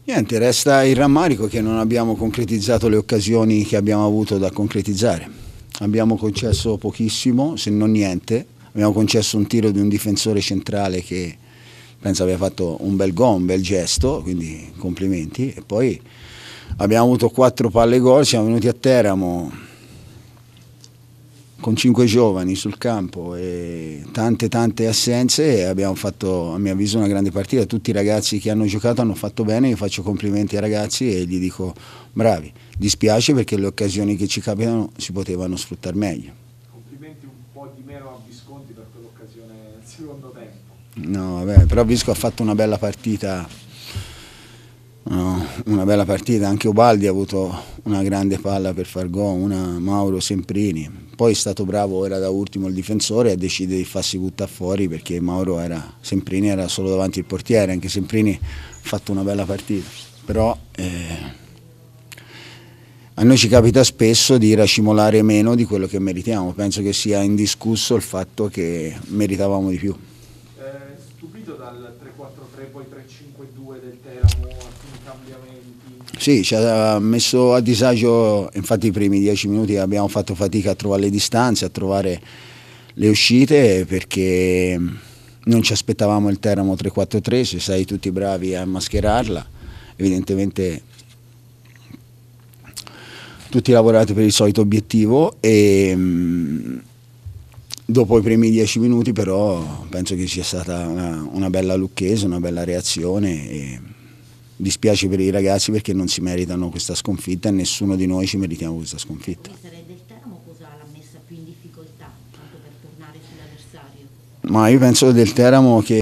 Niente, resta il rammarico che non abbiamo concretizzato le occasioni che abbiamo avuto da concretizzare. Abbiamo concesso pochissimo, se non niente. Abbiamo concesso un tiro di un difensore centrale che penso abbia fatto un bel gol, un bel gesto, quindi complimenti. E poi abbiamo avuto 4 palle gol, siamo venuti a Teramo con 5 giovani sul campo e tante assenze e abbiamo fatto, a mio avviso, una grande partita. Tutti i ragazzi che hanno giocato hanno fatto bene, io faccio complimenti ai ragazzi e gli dico bravi. Dispiace perché le occasioni che ci capitano si potevano sfruttare meglio. Complimenti un po' di meno a Visconti per quell'occasione nel secondo tempo. No, vabbè, però Visco ha fatto una bella partita. No, una bella partita, anche Ubaldi ha avuto una grande palla per far gol, una Mauro Semprini, poi è stato bravo, era da ultimo il difensore e decide di farsi buttare fuori perché Semprini era solo davanti al portiere, anche Semprini ha fatto una bella partita, però a noi ci capita spesso di racimolare meno di quello che meritiamo, penso che sia indiscusso il fatto che meritavamo di più. Stupito dal 3-4-3 poi 3-5-2 del Teramo, alcuni cambiamenti? Sì, ci ha messo a disagio, infatti i primi 10 minuti abbiamo fatto fatica a trovare le distanze, a trovare le uscite perché non ci aspettavamo il Teramo 3-4-3, se sei tutti bravi a mascherarla, evidentemente tutti lavorate per il solito obiettivo e dopo i primi 10 minuti però penso che sia stata una bella lucchese, una bella reazione e dispiace per i ragazzi perché non si meritano questa sconfitta e nessuno di noi ci meritiamo questa sconfitta. Del Teramo cosa l'ha messa più in difficoltà, tanto per tornare sull'avversario? Ma io penso del Teramo che